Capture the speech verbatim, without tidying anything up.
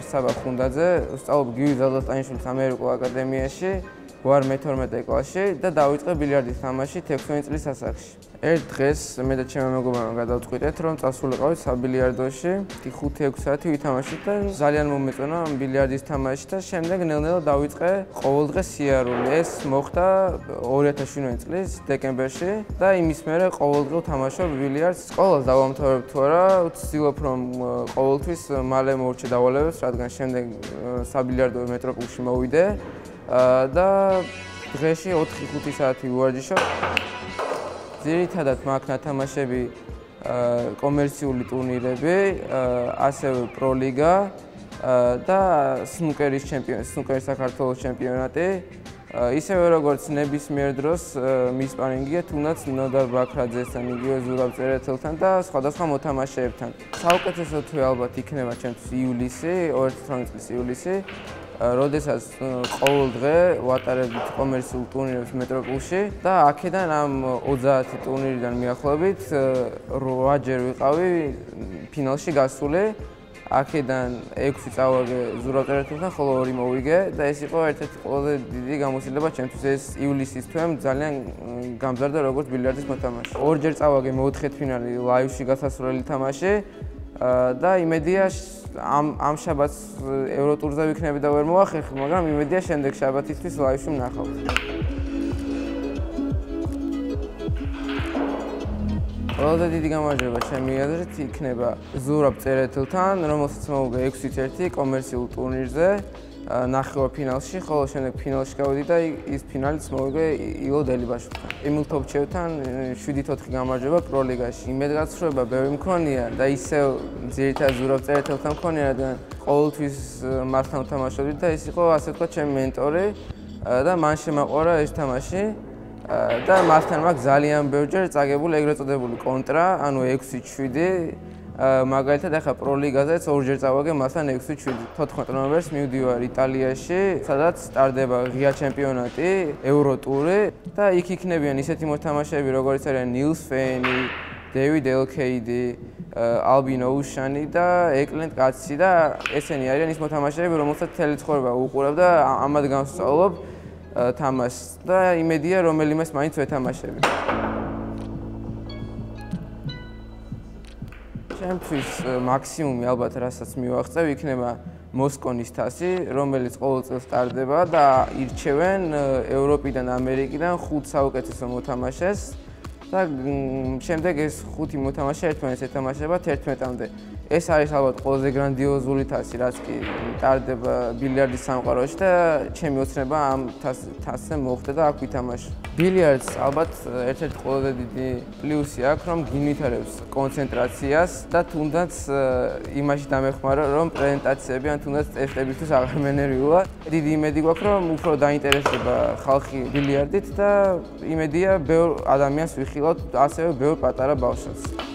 საბა ხუნდაძე, ვსწავლობ გივის ზალდასტანიშვილის ამერიკულ აკადემიაში, ვარ მეთორმეტე კლასში და დავიწყე ბილიარდის თამაში ექვსი წლის ასაკში. ერთ დღეს მე და ჩემი მეგობარმა გადავწყვიტეთ, რომ წასულიყავით საბილიარდოში, ხუთი ექვსი საათი ვითამაშეთ და ძალიან მომეწონა ბილიარდის თამაში და შემდეგ ნელ-ნელა დავიწყე ყოველდღე სიარული. ეს მოხდა ორი ათას შვიდმეტი წლის დეკემბერში და იმის მერე ყოველდღე ვთამაშობ ბილიარდს. სკოლას დავამთავრებ თუ არა, ვცდილობ რომ ყოველთვის მალე მოვარჩე დავალებებს, რადგან შემდეგ საბილიარდო მეტროპოლში მოვიდე და დღეში ოთხი ხუთი საათი ვივარჯიშობ. ძირითადად მაქვს ნათამაშები კომერციული ტურნირები, ასევე პროლიგა და სნუკერის ჩემპიონატი, სნუკერის საქართველოს ჩემპიონატი. ისევე როგორც ნებისმიერ დროს მისპარინგია თუნდაც ნოდარ ბაქრაძესთან, იგივე ზურაბ წერეთელთან და სხვადასხვა მოთამაშეებთან. საუკეთესო თუ ალბათ იქნება ჩემთვის ივლისი, ორი ათას ათორმეტი წლის ივლისი, როდესაც ყოველდღე ვატარებთ კომერციულ ტურნირებს მეტროპოლში და აქედან ამ ოცდაათი ტურნირიდან მიახლოებით რვაჯერ ვიყავი ფინალში გასული. აქედან ექვსი წავაგე ზურაბ წერეთელთან, ხოლო ორი მოვიგე და ეს იყო ერთ-ერთი ყველაზე დიდი გამოცდილება ჩემთვის. ეს ივლისის თვემ ძალიან გამზარდა როგორც ბილიარდის მოთამაშე. ორჯერ წავაგე მეოთხედფინალი ლაივში გასასვლელი თამაში და იმედია ამ ამ შაბათს ევროტურზე ვიქნები და ვერ მოვახერხებ, მაგრამ იმედია შემდეგ შაბათისთვის ლაივში ვნახავთ. ყველაზე დიდი გამარჯვება ჩემი აზრით იქნება ზურაბ წერეთელთან, რომელსაც მოვუგე ექვსით ერთი კომერციულ ტურნირზე ნახევარფინალში, ხოლო შემდეგ ფინალში გავედი და ის ფინალიც მოვიგე ილო დელიბაშვილთან. ემილ თოფჩევთან შვიდით ოთხი გამარჯვება პროლიგაში. იმედგაცრუება ბევრი მქონია და ისევ ძირითადად ზურაბ წერეთელთან მქონია, რადგან ყოველთვის მასთან ვთამაშობდი და ეს იყო ასე ვთქვათ ჩემი მენტორი და მან შემაყვარა ეს თამაში. და მასთან მაქვს ძალიან ბევრჯერ წაგებული ეგრეთ წოდებული კონტრა, ანუ ექვსი შვიდი. მაგალითად ახლა პროლიგაზეც ორჯერ წავაგე მასთან ექვსი შვიდი. თოთხმეტ ნოემბერს მივდივარ იტალიაში, სადაც სტარდება ღია ჩემპიონატი, ევროტური და იქ იქნებიან ისეთი მოთამაშეები, როგორიც არიან ნილს ფენი, დევიდ ელქეიდი, ალბინ ოუშანი და ეკლენტ კაცი და ესენი არიან ის მოთამაშეები, რომელსაც მთელი ცხოვრება უყურებ და ამად განსწავლობ თამაშს და იმედია რომელიმეს მაინც ვეთამაშები. ჩემთვის მაქსიმუმი ალბათ რასაც მივაღწევ იქნება მოსკონის თასი, რომელიც ყოველ წელს ტარდება და ირჩევენ ევროპიდან, ამერიკიდან ხუთ საუკეთესო მოთამაშეს და შემდეგ ეს ხუთი მოთამაშე ერთმანეთს ეთამაშება თერთმეტამდე. ეს არის ალბათ ყველაზე გრანდიოზული თასი, რაც კი ტარდება ბილიარდის სამყაროში და ჩემი ოცნება ამ თასზე მოხდა და აქ ვითამაშე. ბილიარდს ალბათ ერთ-ერთი ყველაზე დიდი პლუსი აქვს, რომ გინვითარებს კონცენტრაციას და თუნდაც იმაში დამეხმარა, რომ პრეზენტაციები ან თუნდაც ტესტებისთვის აღარ მენერვიულა. დიდი იმედი გვაქვს, რომ უფრო დაინტერესდება ხალხი ბილიარდით და იმედია ბევრ ადამიანს ვიხილავთ, ასევე ბევრ პატარა ბავშვებს.